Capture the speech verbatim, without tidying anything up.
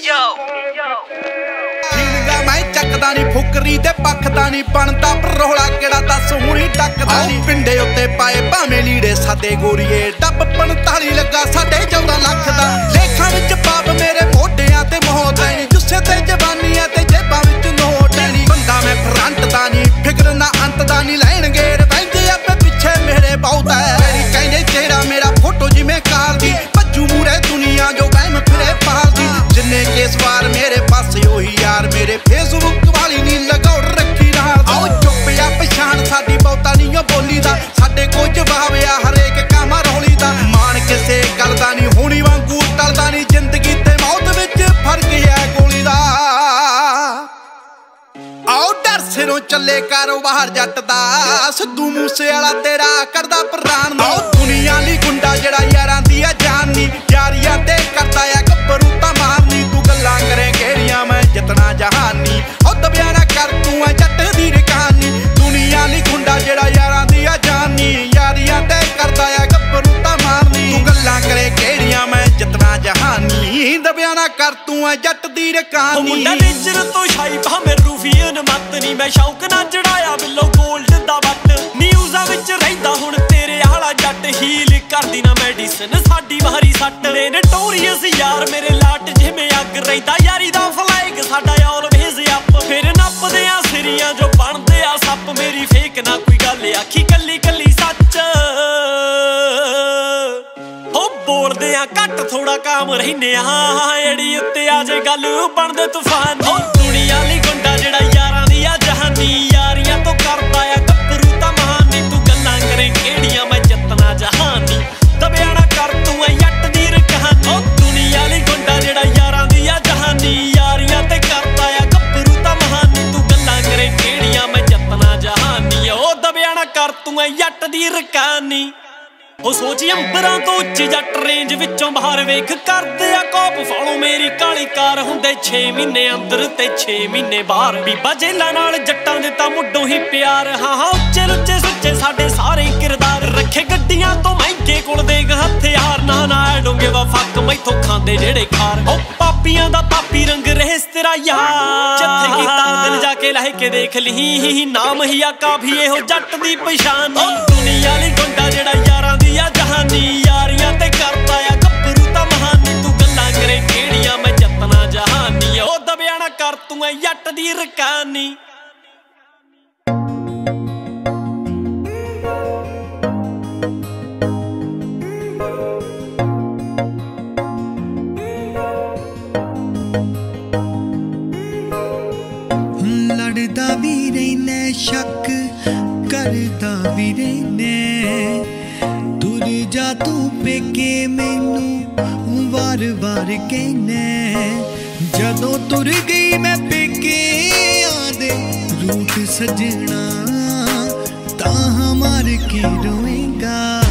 ठीनगा मैं चकदा नी फुकरी ते पखदा नी बनदा परोला केड़ा दस हुणी टकदा नी पिंडे उत्ते पाए भावें लीड़े सादे गोरीए डब पैंताली लगा साडे चौदह लख दा लेखां विच पाप मेरे मोढियां ते मौत है नी जुस्से ते जवानी है ते जेबां विच नोट है नी बंदा मैं फ्रंट दा नी फिकर ना अंत दा नी लैणगे रवैंदे आपे पिछे मेरे बहुत है कहंदे चेहरा मेरा फोटो जिवें कार दी भज्जू मूरे दुनिया जो वहम फिरे पाल दी जिन्ने केस वार मेरे पासे ओही यार मेरे फेसबुक वाली नी लगाओ रखी नाल आओ चुप या पछाण साडी बहुता नी बोली दा साडे कोई जवाब आ हरेक काम रौली दा मान किसे गल दा नी होनी वांगू टलदा नी जिंदगी ते मौत विच फर्क है गोली दा आओ डर सिरों चले कारोबार जट दा सिद्धू मूसे वाला तेरा करदा प्राण आओ दुनिया ली गुंडा जेड़ा यारां दी आ जान नी यारियां ते करदा आ गब्बरू ता मारनी तू गल्लां करे केड़ियां मैं जितना जहानी ओ दबिया ना कर तू आ जट दी रकानी दुनिया ली गुंडा जेड़ा यारां दी आ जान नी यारियां ते करदा आ गब्बरू ता मारनी तू गल्लां करे केड़ियां मैं जितना जहानी दबिया ना कर तू आ जट दी रकानी मुंडा नेचर तो शाई भावें रूफियन मत नी मैं शौक ना चढ़ाया बिलो गोल्ड दा बट न्यूज़ां विच रहिंदा हुण तेरे आला जट हील करदी ना मेडिसिन साडी मारी सट ने नटोरियस यार मेरे लाट जिवें अग रहिंदा यारी दा फ्लैग साडा ऑलवेज अप फिर नपदे आ सिरियां जो बनदे आ सप मेरी फेक ना कोई गल आखी कल्ली कल्ली सच हो बोलदे आ घट थोड़ा काम रहिंदे आ एड़ी उत्ते आ जे गल बनदे तूफान हो दुनिया ली गुंडा जेड़ा यारां दी आ जहानी यारियां तो करदा आ गब्बरू ता महानी तू गल्लां करे केड़ियां मैं जितना जहानी दबिया ना कर तू आ जट दी रकानी हो दुनिया ली गुंडा जेड़ा यारां दी आ जहानी यारियां ते करदा आ गब्बरू ता महानी तू गल्लां करे केड़ियां मैं जितना जहानी ओ दबिया ना कर तू आ जट दी रकानी ओ सोची अंबरां तो उच्ची जट रेंज विचों बाहर वेख करदे आ कोप फॉलो मेरी काली कार हुंदे छे महीने अंदर ते छे महीने बाहर बीबा जेलां नाल जट्टां दे तां मुੱਢੋਂ ही प्यार हां हां ਉੱਚੇ ਲੁੱਚੇ ਸੁੱਚੇ ਸਾਡੇ ਸਾਰੇ किरदार रखे गड्डियां तो महंगे कोल दे हथियार ना ना डोंगे वा फक मैथों खांदे जेड़े खार ओ पापियां दा पापी रंग रहेस तेरा यार जिथे कीता दिल जाके लह के देख ली नाम ही आ काफी एहो जट दी पहचान दुनिया ली गुंडा जेड़ा यारां दी आ जहानी यारियां ते करदा आ गब्बरू ता महानी तू गल्लां करे केड़ियां मैं जितना जहानी ओ दबिया ना कर तू आ जट दी रकानी लड़दा भी रहने शक करदा भी रहने तुर जा तू पेके मैनू वार वार कहने जदों तुर गई मैं पेके आदे रूठ सजना तां मार के रोएगा।